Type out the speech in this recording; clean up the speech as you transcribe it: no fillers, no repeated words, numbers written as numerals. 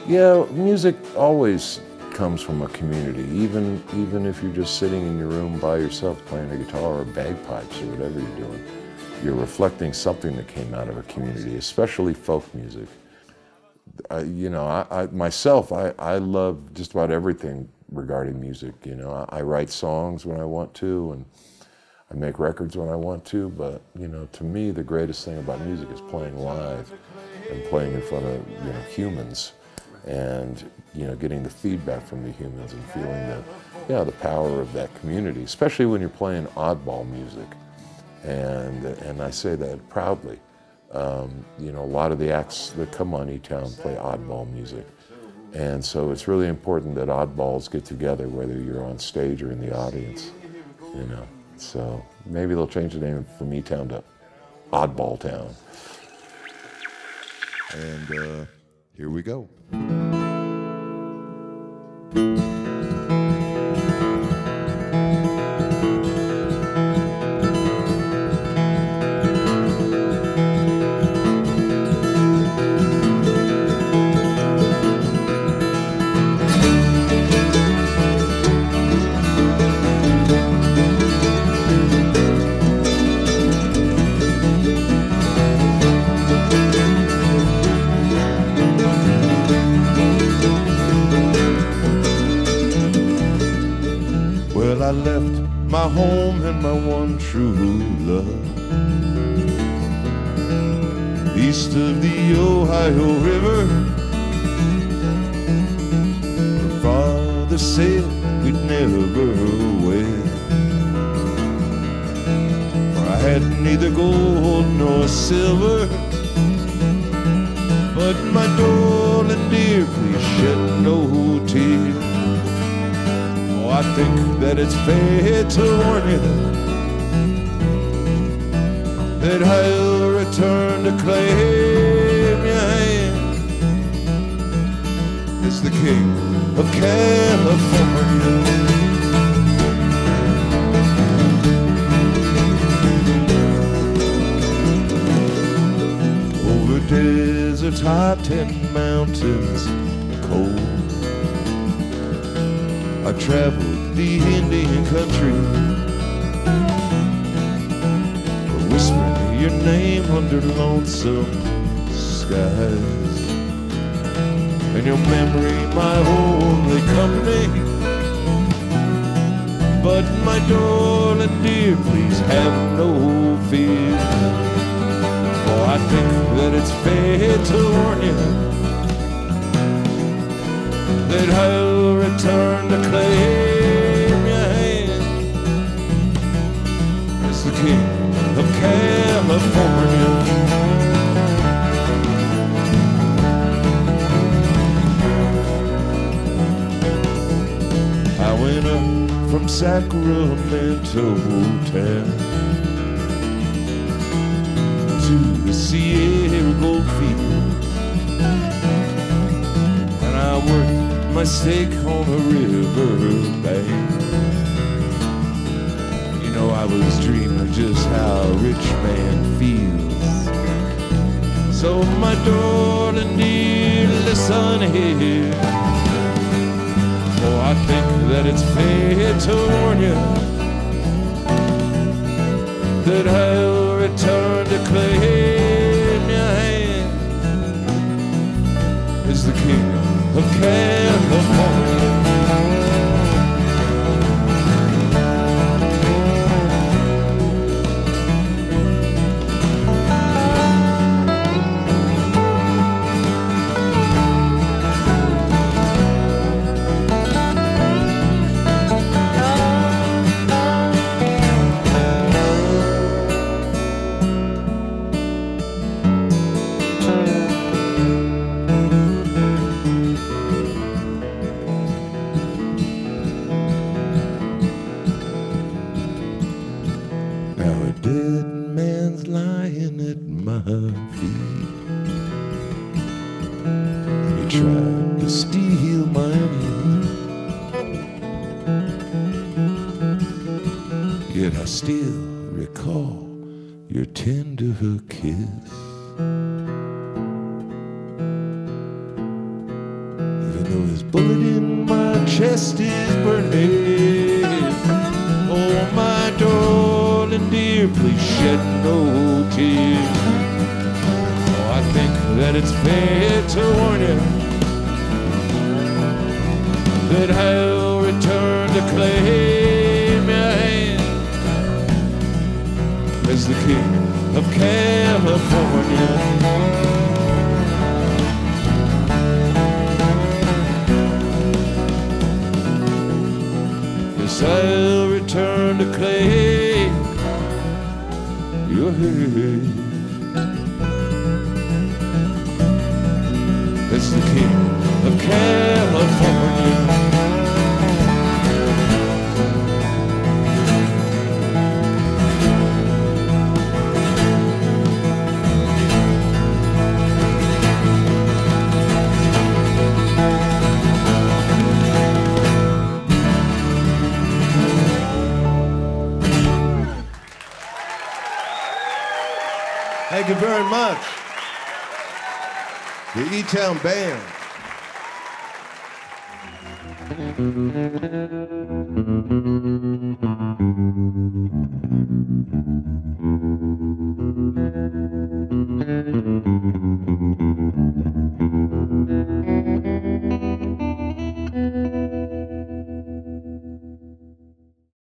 Yeah, music always comes from a community, even if you're just sitting in your room by yourself playing a guitar or bagpipes or whatever you're doing. You're reflecting something that came out of a community, especially folk music. Myself, I love just about everything regarding music. I write songs when I want to, and I make records when I want to, but, to me, the greatest thing about music is playing live and playing in front of, humans and, getting the feedback from the humans and feeling the power of that community, especially when you're playing oddball music. And I say that proudly. A lot of the acts that come on E-Town play oddball music. And so it's really important that oddballs get together, whether you're on stage or in the audience, So maybe they'll change the name from E-Town to Oddball Town. And here we go. I left my home and my one true love east of the Ohio River. Her father said we'd never wed, for I had neither gold nor silver. But my darling dear, please shed no tears. I think that it's fair to warn you that I'll return to claim your hand as the King of California. Over deserts hot and mountains cold, I traveled the Indian country, whispering your name under lonesome skies, and your memory my only company. But my darling dear, please have no fear, for I think that it's fair to warn you that I'll return to claim your hand as the King of California. I went up from Sacramento town to the Sierra Goldfields, and I worked my stake on a river bank. I was dreaming just how a rich man feels. So my darling dear, listen here, for I think that it's fair to warn you that I'll return to claim your hand as the King of California. Tried to steal my onions, yet I still recall your tender kiss. Well, this bullet in my chest is burning. Oh, my darling dear, please shed no tears. Oh, I think that it's fair to warn you that I'll return to claim your hand as the king of California. I'll return to claim your hand as the king of California. Thank you very much. The E-Town Band.